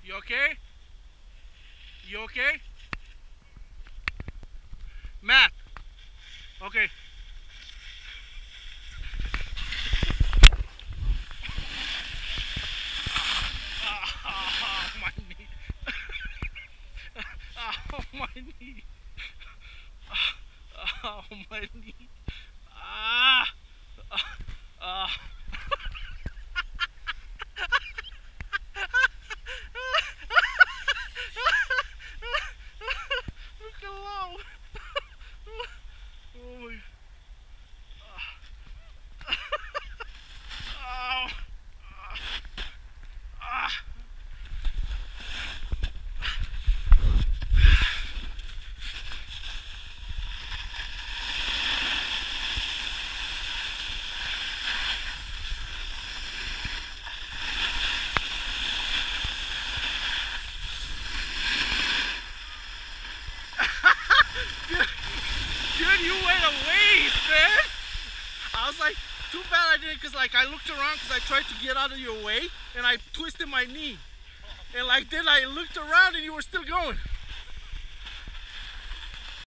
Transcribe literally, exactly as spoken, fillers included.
You okay? You okay? Matt. Okay. Oh, my knee. Oh, my knee. Oh, my knee. Ah. Ah. Look along. Oh my. Oh. Ah. Dude, you went a ways, man. I was like, too bad I didn't, cause like I looked around, cause I tried to get out of your way, and I twisted my knee, and like then I looked around, and you were still going.